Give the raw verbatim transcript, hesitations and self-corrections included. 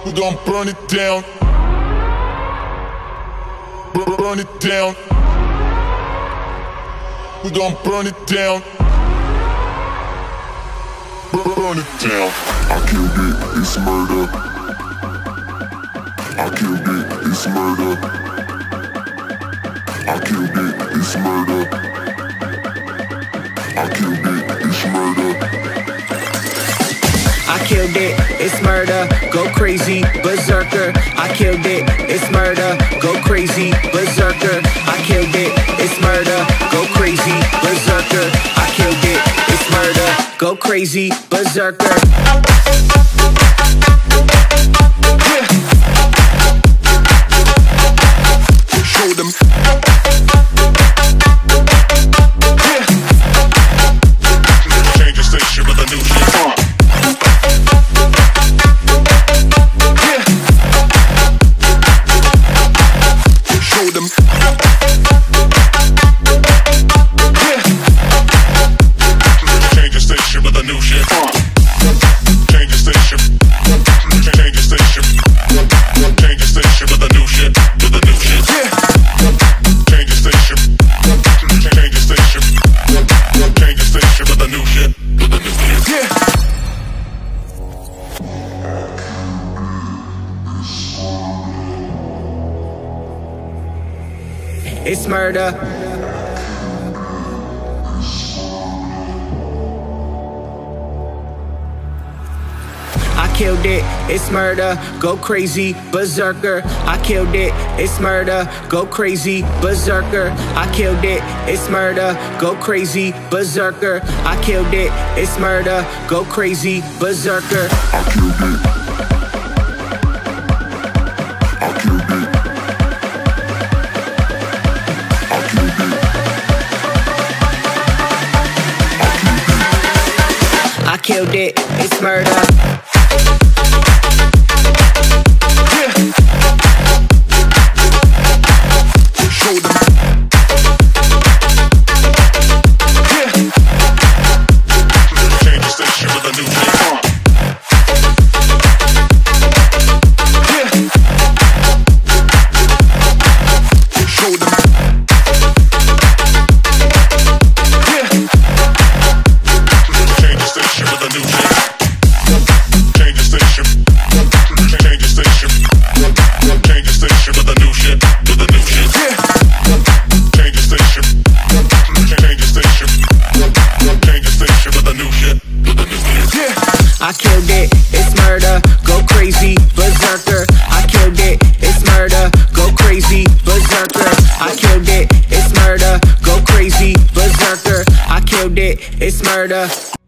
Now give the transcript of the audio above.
We gon' burn it down. Burn it down. We gon' burn it down. Burn it down. I killed it, it's murder. I killed it, it's murder. I killed it, it's murder. I killed it, it's murder. I killed it, it's murder, go crazy, berserker. I killed it, it's murder, go crazy, berserker. I killed it, it's murder, go crazy, berserker. I killed it, it's murder, go crazy, berserker. Yeah. Show them. Yeah. Change the station with a new shit. Uh. It's murder. I killed it, it's murder, go crazy, berserker. I killed it, it's murder, go crazy, berserker. I killed it, it's murder, go crazy, berserker. I killed it, it's murder, go crazy, berserker. I killed it. I killed it. I killed it, it's murder. Yeah. Show them. Yeah. Change the station with a new shit. Uh. Yeah. Show them. I killed it, it's murder, go crazy, berserker. I killed it, it's murder, go crazy, berserker. I killed it, it's murder, go crazy, berserker. I killed it, it's murder.